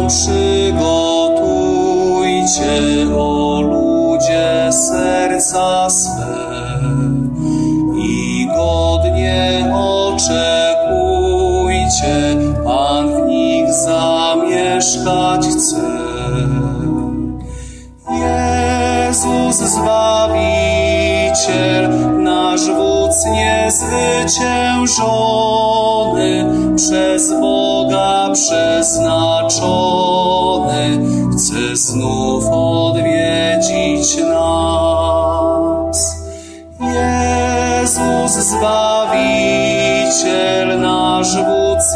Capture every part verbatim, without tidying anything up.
przygotujcie, o ludzie, serca swe i godnie oczekujcie, Pan w nich zamieszkać chce. Jezus Zbawiciel, nasz wódz niezwyciężony, przez Boga przeznaczony, chce znów odwiedzić nas. Jezus Zbawiciel, nasz wódz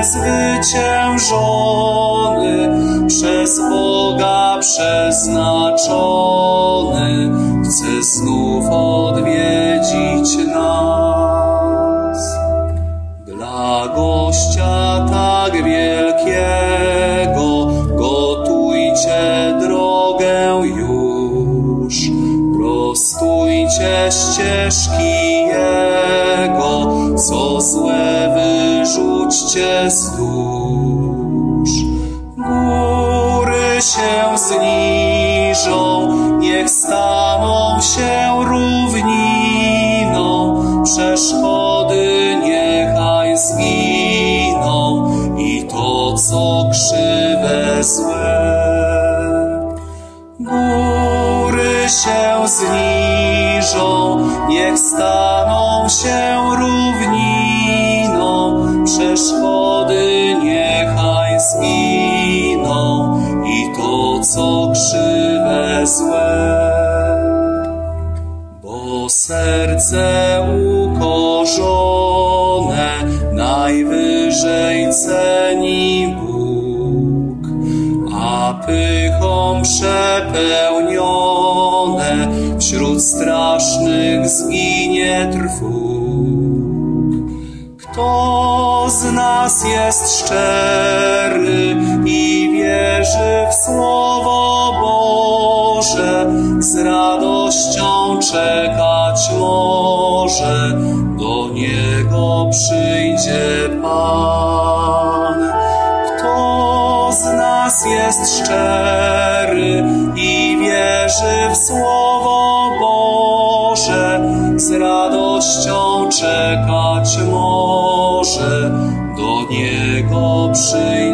niezwyciężony, przez Boga przeznaczony, chce znów odwiedzić nas. Dla gościa tak wielkiego gotujcie drogę już, prostujcie ścieżki Jego, co złe wyrzućcie z dusz. Góry się zniżą, niech staną się równiną, przeszkody niechaj zginą i to, co krzywe, złe. Góry się zniżą, niech staną się równiną, przeszkody niechaj zginą i to, co krzywe, złe. Bo serce ukorzone najwyżej ceni Bóg, a pychą przepełnione wśród strasznych zginie trwóg. Kto z nas jest szczery i wierzy w Słowo Boże, z radością czekać może, do Niego przyjdzie Pan. Kto z nas jest szczery i wierzy w Słowo Boże, z radością czekać może, do Niego przyjdzie